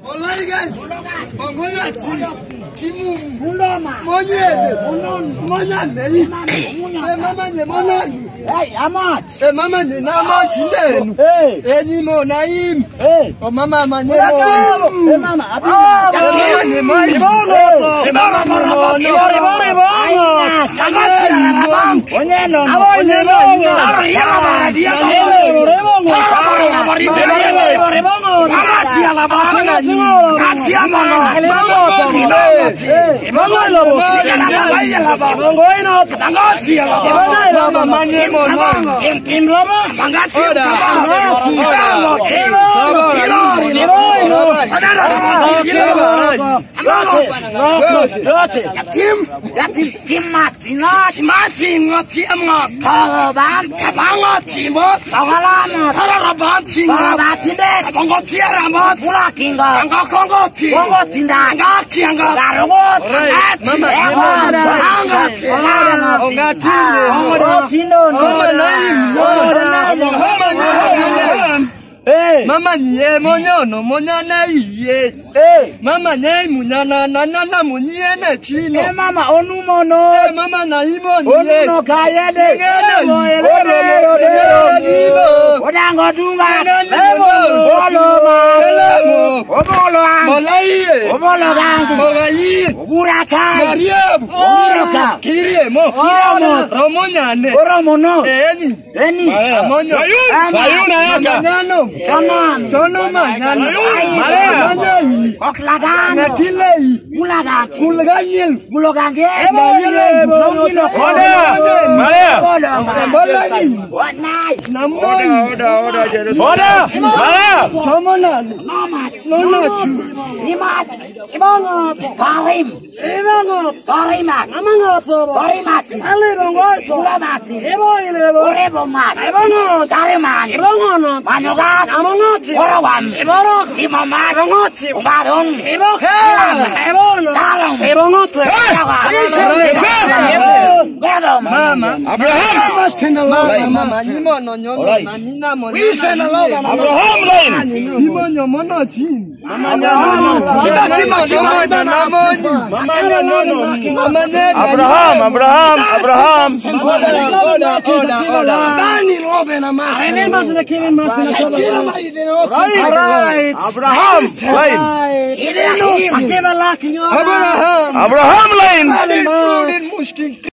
Wallahi guys. Mongola timu Muloma. Monyele. Monyane. Mama ne monani. Hey, amat. Mama ne na machindenu. Enyi mo naim. O mama manyemo. Mama, mama ne mai. Mama Mama nye monyono monyane iye. Mama nye munyana na munyene chino. Mama onumono. Mama na imo onuno kayede. Odango dunga. Abraham Lane.